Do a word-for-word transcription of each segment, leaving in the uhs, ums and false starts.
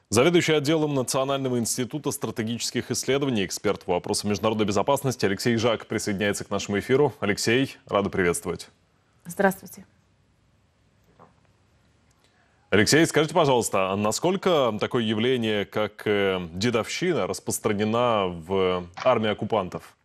Заведующий отделом Национального института стратегических исследований, эксперт по вопросам международной безопасности Алексей Жак присоединяется к нашему эфиру. Алексей, рада приветствовать. Здравствуйте. Алексей, скажите, пожалуйста, а насколько такое явление, как э, дедовщина, распространена в армии оккупантов?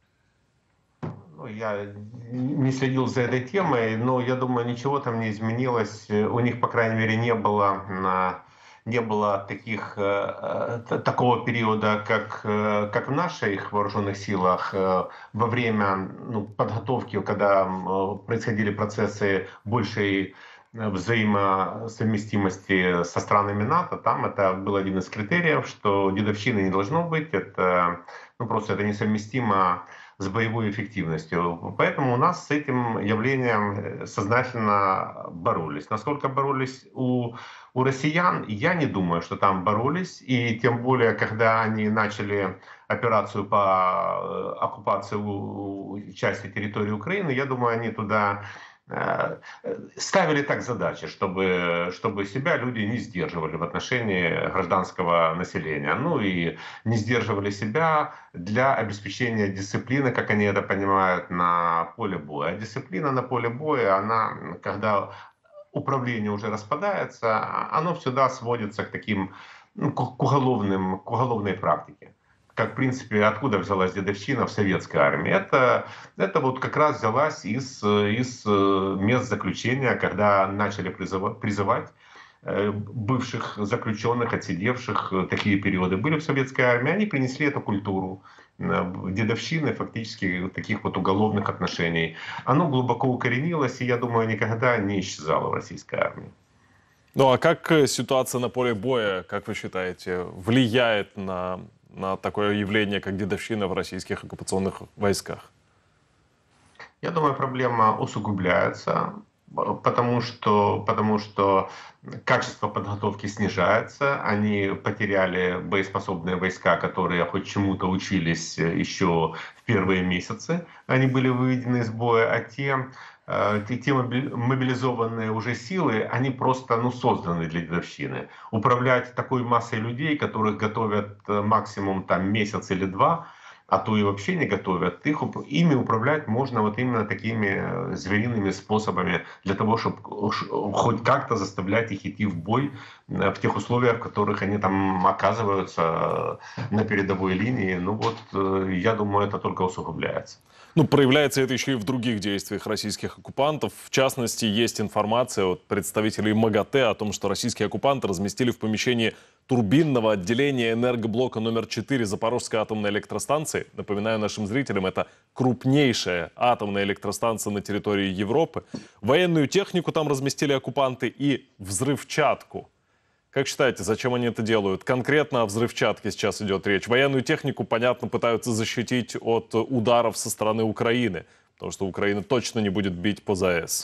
Ну, я не следил за этой темой, но я думаю, ничего там не изменилось. У них, по крайней мере, не было, на- не было таких, э, э, такого периода, как, э, как в наших вооруженных силах э, во время ну, подготовки, когда м, э, происходили процессы большей э, взаимосовместимости со странами НАТО. Там это был один из критериев, что дедовщины не должно быть. Это, ну, просто это несовместимо с боевой эффективностью. Поэтому у нас с этим явлением э, сознательно боролись. Насколько боролись у, у россиян, я не думаю, что там боролись. И тем более, когда они начали операцию по э, оккупации у- у части территории Украины, я думаю, они туда э, ставили так задачи, чтобы, чтобы себя люди не сдерживали в отношении гражданского населения. Ну и не сдерживали себя для обеспечения дисциплины, как они это понимают, на поле боя. А дисциплина на поле боя, она, когда управление уже распадается, оно всегда сводится к таким, ну, к к уголовным, к уголовной практике. Как, в принципе, откуда взялась дедовщина в советской армии? Это, это вот как раз взялась из, из э, мест заключения, когда начали призыва- призывать э, бывших заключенных, отсидевших, э, такие периоды были в советской армии, они принесли эту культуру э, дедовщины, фактически таких вот уголовных отношений. Оно глубоко укоренилось, и, я думаю, никогда не исчезало в российской армии. Ну а как э, ситуация на поле боя, как вы считаете, влияет на, на такое явление, как дедовщина в российских оккупационных войсках? Я думаю, проблема усугубляется, б- потому что, потому что качество подготовки снижается. Они потеряли боеспособные войска, которые хоть чему-то учились э, еще в первые месяцы. Они были выведены из боя, а те, э, те, те мобили- мобилизованные уже силы, они просто ну, созданы для дедовщины. Управлять такой массой людей, которых готовят э, максимум там, месяц или два, а то и вообще не готовят, их, уп- ими управлять можно вот именно такими э, звериными способами для того, чтобы хоть как-то заставлять их идти в бой э, в тех условиях, в которых они там оказываются э, на передовой линии. Ну вот, э, я думаю, это только усугубляется. Ну, проявляется это еще и в других действиях российских оккупантов. В частности, есть информация от представителей МАГАТЭ о том, что российские оккупанты разместили в помещении турбинного отделения энергоблока номер четыре Запорожской атомной электростанции. Напоминаю нашим зрителям, это крупнейшая атомная электростанция на территории Европы. Военную технику там разместили оккупанты и взрывчатку. Как считаете, зачем они это делают? Конкретно о взрывчатке сейчас идет речь. Военную технику, понятно, пытаются защитить от ударов со стороны Украины, потому что Украина точно не будет бить по ЗАЭС.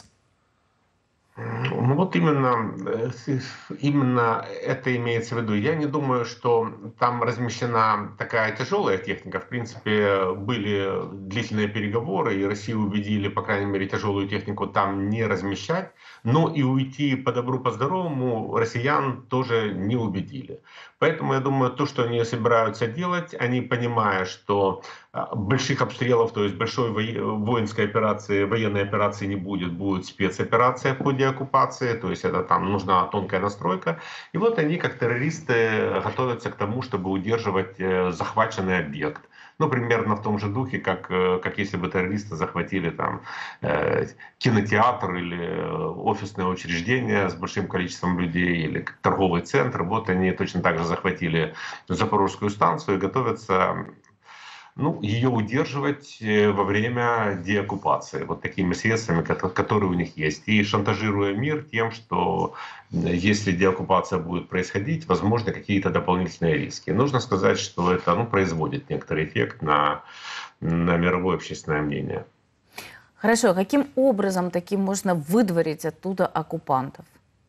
Ну вот именно, э, с- именно это имеется в виду. Я не думаю, что там размещена такая тяжелая техника. В принципе, были длительные переговоры, и Россию убедили, по крайней мере, тяжелую технику там не размещать. Но и уйти по добру, по здоровому россиян тоже не убедили. Поэтому я думаю, то, что они собираются делать, они понимая, что а, больших обстрелов, то есть большой воe- воинской операции, военной операции не будет, будет спецоперация в ходе оккупации, то есть это там нужна тонкая настройка. И вот они, как террористы, готовятся к тому, чтобы удерживать э, захваченный объект. Ну, примерно в том же духе, как, э, как если бы террористы захватили там э, кинотеатр или э, офисное учреждение с большим количеством людей или торговый центр. Вот они точно так же захватили Запорожскую станцию и готовятся ну, ее удерживать э, во время деоккупации, вот такими средствами, кото- которые у них есть. И шантажируя мир тем, что э, если деоккупация будет происходить, возможно, какие-то дополнительные риски. Нужно сказать, что это ну, производит некоторый эффект на, на мировое общественное мнение. Хорошо, а каким образом таким можно выдворить оттуда оккупантов?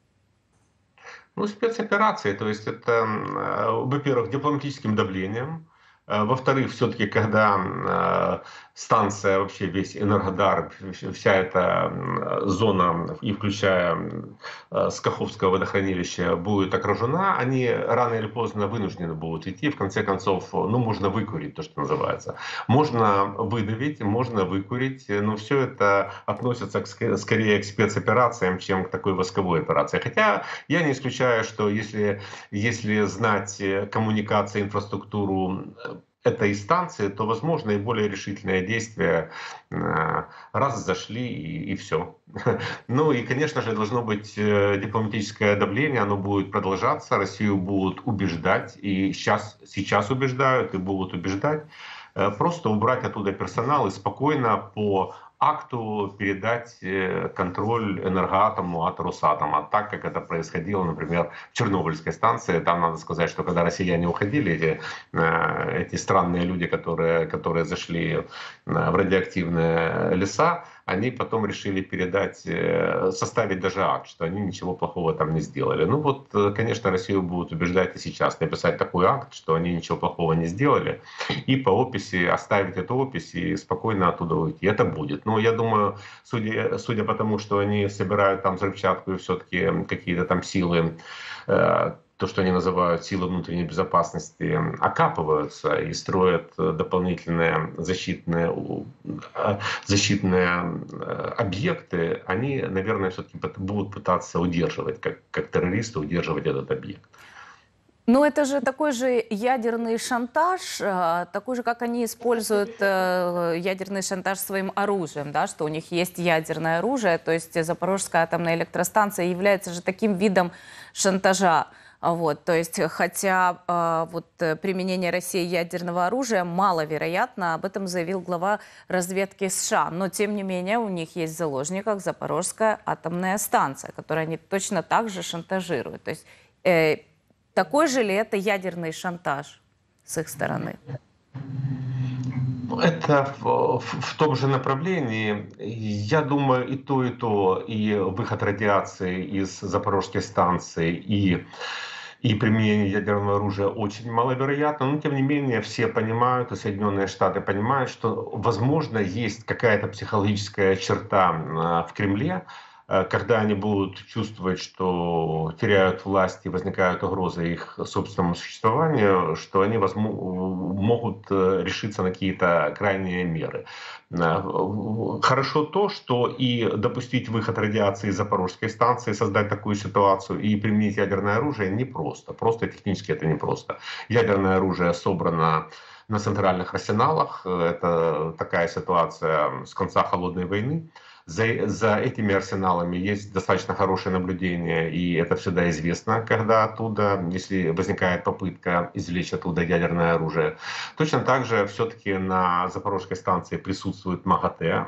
Ну, спецоперации, то есть это, м, э, во-первых, дипломатическим давлением, э, во-вторых, все-таки, когда м, э, станция, вообще весь Энергодар, вся эта зона, и включая с Каховского водохранилища, будет окружена, они рано или поздно вынуждены будут идти. В конце концов, ну, можно выкурить, то, что называется. Можно выдавить, можно выкурить, но все это относится к, скорее к спецоперациям, чем к такой восковой операции. Хотя я не исключаю, что если, если знать коммуникации, инфраструктуру этой станции, то возможно и более решительные действия. Раз зашли и, и все. Ну и, конечно же, должно быть дипломатическое давление, оно будет продолжаться, Россию будут убеждать, и сейчас, сейчас убеждают, и будут убеждать, просто убрать оттуда персонал и спокойно по акту передать контроль Энергоатому от Росатома, так как это происходило, например, в Чернобыльской станции. Там надо сказать, что когда россияне уходили, эти, эти странные люди, которые, которые зашли в радиоактивные леса, они потом решили передать, составить даже акт, что они ничего плохого там не сделали. Ну вот, конечно, Россию будут убеждать и сейчас написать такой акт, что они ничего плохого не сделали, и по описи оставить эту опись и спокойно оттуда уйти. Это будет. Но я думаю, судя, судя по тому, что они собирают там взрывчатку и все-таки какие-то там силы, то, что они называют силы внутренней безопасности, окапываются и строят дополнительные защитные, защитные объекты, они, наверное, все-таки будут пытаться удерживать, как, как террористы, удерживать этот объект. Ну, это же такой же ядерный шантаж, такой же, как они используют ядерный шантаж своим оружием, да, что у них есть ядерное оружие, то есть Запорожская атомная электростанция является же таким видом шантажа. Вот, то есть, хотя э, вот, применение России ядерного оружия маловероятно, об этом заявил глава разведки США. Но, тем не менее, у них есть в заложниках Запорожская атомная станция, которую они точно так же шантажируют. То есть, э, такой же ли это ядерный шантаж с их стороны? Это в, в том же направлении. Я думаю, и то, и то, и выход радиации из Запорожской станции, и, и применение ядерного оружия очень маловероятно. Но, тем не менее, все понимают, и Соединенные Штаты понимают, что, возможно, есть какая-то психологическая черта в Кремле, когда они будут чувствовать, что теряют власть и возникают угрозы их собственному существованию, что они могут решиться на какие-то крайние меры. Хорошо то, что и допустить выход радиации из Запорожской станции, создать такую ситуацию и применить ядерное оружие непросто. Просто технически это непросто. Ядерное оружие собрано на центральных арсеналах. Это такая ситуация с конца холодной войны. За, за этими арсеналами есть достаточно хорошее наблюдение, и это всегда известно, когда оттуда, если возникает попытка извлечь оттуда ядерное оружие. Точно так же все-таки на Запорожской станции присутствует МАГАТЭ.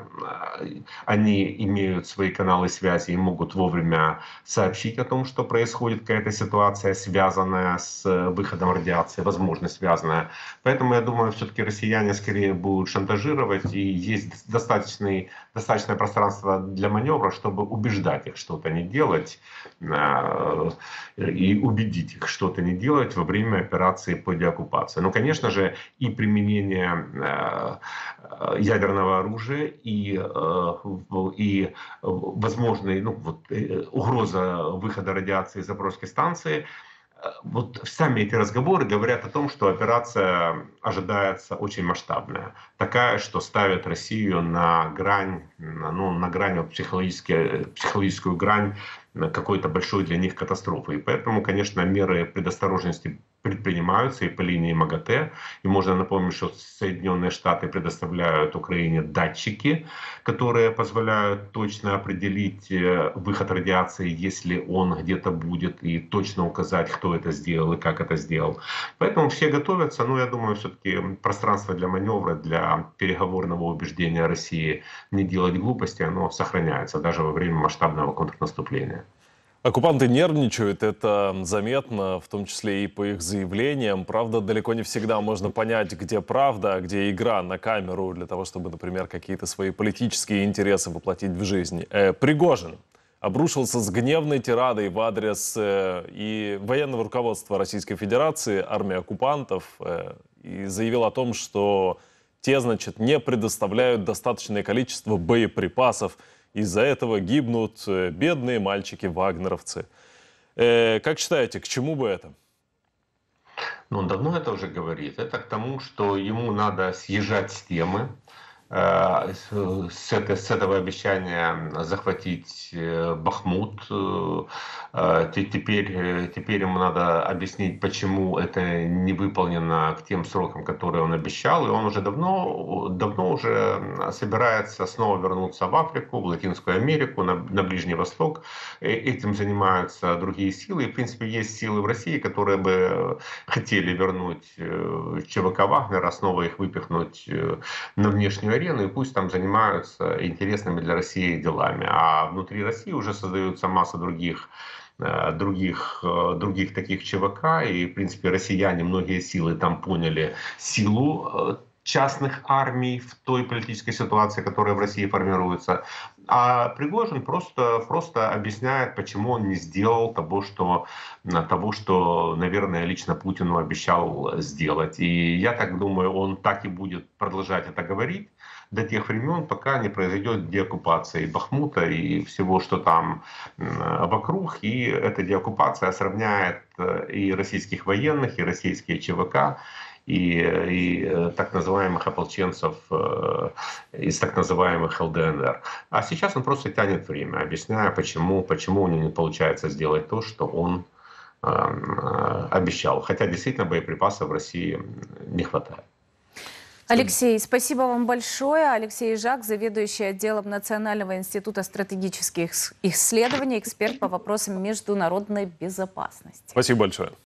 Они имеют свои каналы связи и могут вовремя сообщить о том, что происходит какая-то ситуация, связанная с выходом радиации, возможно, связанная. Поэтому я думаю, все-таки россияне скорее будут шантажировать, и есть достаточный, достаточное пространство для маневра, чтобы убеждать их что-то не делать э, и убедить их что-то не делать во время операции по деоккупации. Но, конечно же, и применение э, ядерного оружия, и, э, и возможная ну, вот, э, угроза выхода радиации из Запорожской станции. Вот сами эти разговоры говорят о том, что операция ожидается очень масштабная. Такая, что ставит Россию на грань, ну, на грань, вот, психологическую грань какой-то большой для них катастрофы. И поэтому, конечно, меры предосторожности предпринимаются и по линии МАГАТЭ. И можно напомнить, что Соединенные Штаты предоставляют Украине датчики, которые позволяют точно определить выход радиации, если он где-то будет, и точно указать, кто это сделал и как это сделал. Поэтому все готовятся, но я думаю, все-таки пространство для маневра, для переговорного убеждения России не делать глупости, оно сохраняется даже во время масштабного контрнаступления. Оккупанты нервничают, это заметно, в том числе и по их заявлениям. Правда, далеко не всегда можно понять, где правда, а где игра на камеру, для того, чтобы, например, какие-то свои политические интересы воплотить в жизнь. Э, Пригожин обрушился с гневной тирадой в адрес э, и военного руководства Российской Федерации, армии оккупантов, э, и заявил о том, что те, значит, не предоставляют достаточное количество боеприпасов. Из-за этого гибнут э, бедные мальчики-вагнеровцы. Э, как считаете, к чему бы это? Но он давно это уже говорит. Это к тому, что ему надо съезжать с темы, э, с, с это- с этого обещания захватить э, Бахмут. Э, э, те- Теперь, э, теперь ему надо объяснить, почему это не выполнено к тем срокам, которые он обещал. И он уже давно, давно уже собирается снова вернуться в Африку, в Латинскую Америку, на, на Ближний Восток. Э, Этим занимаются другие силы. И, в принципе, есть силы в России, которые бы хотели вернуть э, ЧВК Вагнера, снова их выпихнуть э, на внешнюю арену, и пусть там занимаются интересными для России делами. А внутри России уже создаются масса других э, других, э, других таких ЧВК, и, в принципе, россияне, многие силы там поняли силу э, частных армий в той политической ситуации, которая в России формируется. А Пригожин просто, просто объясняет, почему он не сделал того, что, того, что, наверное, лично Путину обещал сделать. И я так думаю, он так и будет продолжать это говорить до тех времен, пока не произойдет деоккупация и Бахмута, и всего, что там м, вокруг. И эта деоккупация сравняет э, и российских военных, и российские ЧВК, и, и э, так называемых ополченцев э, из так называемых ЛДНР. А сейчас он просто тянет время, объясняя, почему, почему у него не получается сделать то, что он э, э, обещал. Хотя действительно боеприпасов в России не хватает. Алексей, спасибо вам большое. Алексей Жак, заведующий отделом Национального института стратегических исследований, эксперт по вопросам международной безопасности. Спасибо большое.